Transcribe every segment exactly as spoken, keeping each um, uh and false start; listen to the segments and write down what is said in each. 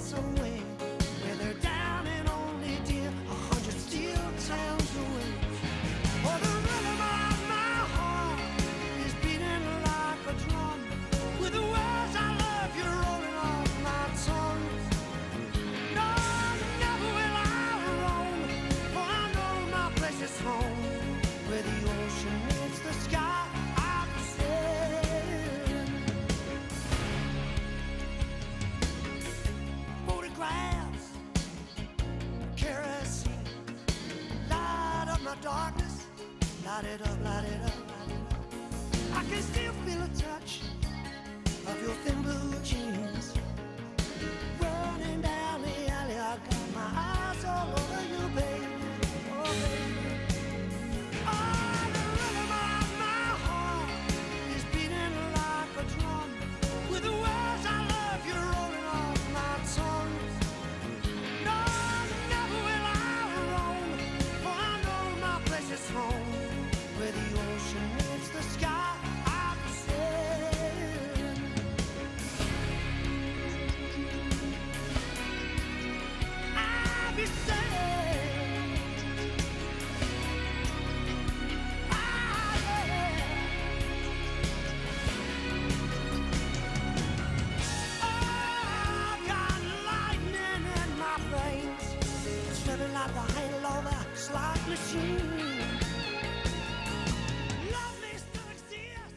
somewhere where they're down and only dear a hundred steel towns away. Oh, the rhythm of my heart is beating like a drum, with the words I love you rolling off my tongue. No, never will I roam, for I know my place is home, where the ocean meets the sky. I'll be sailing. Photographs, kerosene, light up my darkness, light it up, light it up, light it up. I can still feel a touch of your thin blue jeans running down the alley. I got my eyes all over you, baby. Oh, baby. Oh, the rhythm of my heart is beating like a drum, with the words I love you rolling off my tongue. No, never will I roam, for I know my place is home, where the ocean meets the sky. I'll be sailing. I'll be sailing. Ah, yeah. Oh, I've got lightning in my veins, slipping like the handle of a slot machine. Love me still exists.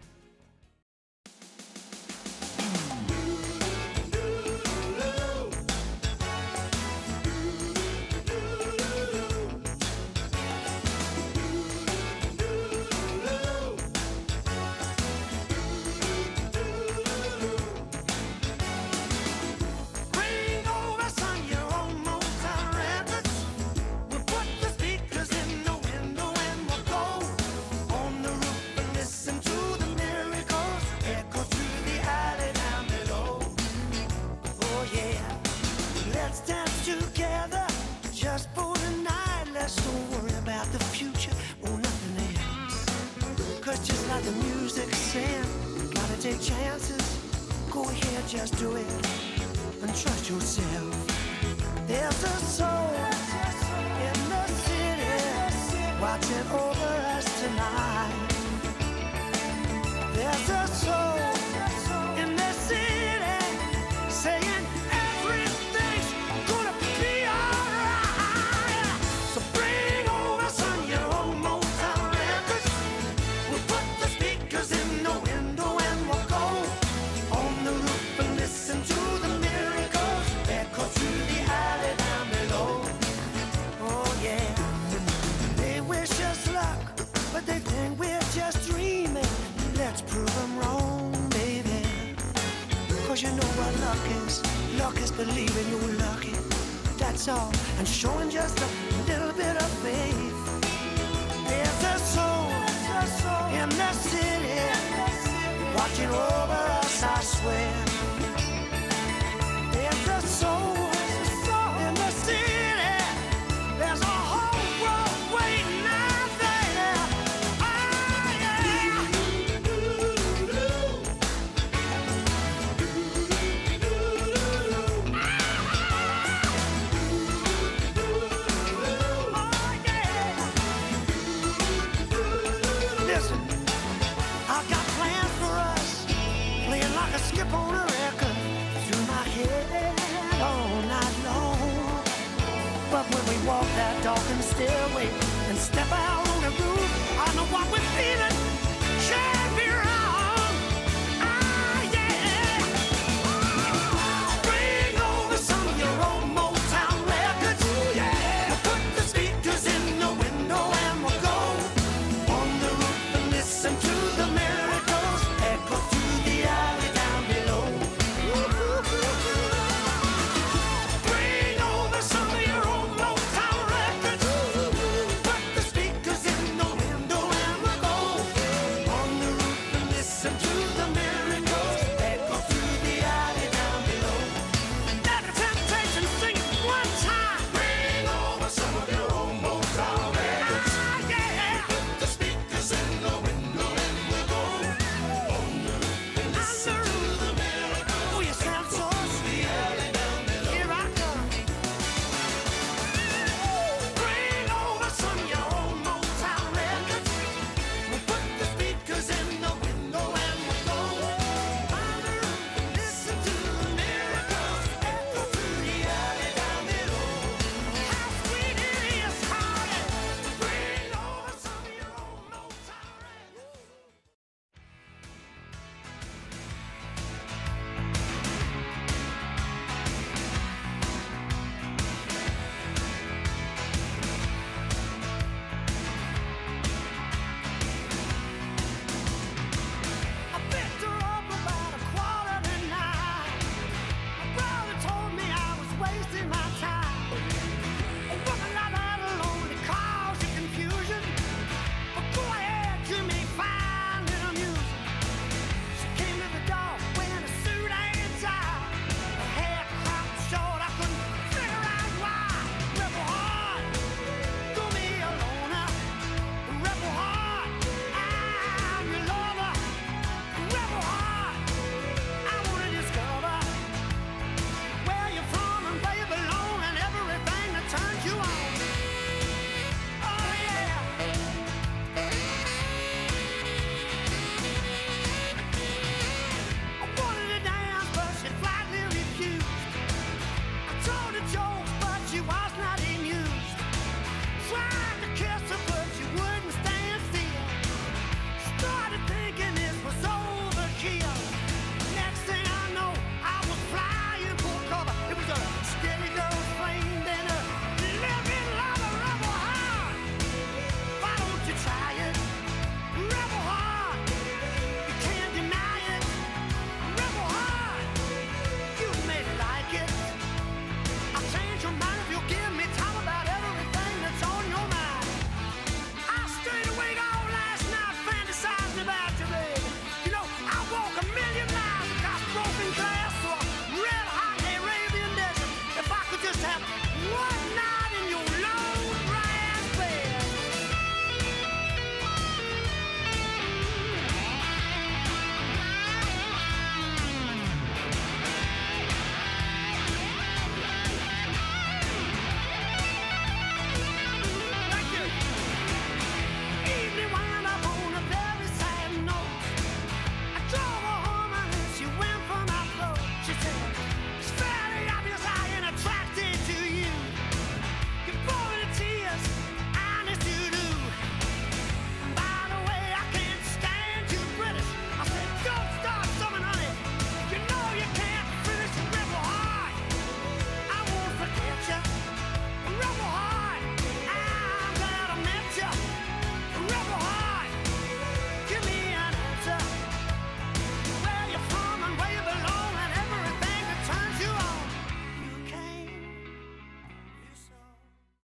Bring over, son, your own Motown records. We'll put the speakers in the window and we'll go on the roof and listen to the miracles echo through the alley down below. Oh yeah, let's dance together just for the night. Let's don't worry about the future or nothing else, 'cause just like the music said, gotta take chances. Go ahead, just do it and trust yourself. There's a soul in the city watching over us tonight. There's a soul in the city saying everything's gonna be alright. So bring over, son, your own Motown records. We'll put the speakers in the window and we'll go on the roof and listen to the miracles echo through the alley down below. Oh yeah, they wish us luck, but they think we're just dreaming. Let's prove them wrong, baby. 'Cause you know what luck is. Luck is believing you're lucky, that's all, and showing just a little bit of faith. There's a soul in the city watching over us, I swear. There's a soul in the city. There's a whole world waiting out there. Ah, yeah. Oh, yeah. Listen, I got plans for us, playing like a skip on a record through my head all night long. But when we walk that darkened stairway and step out on the roof, I know what we're feeling.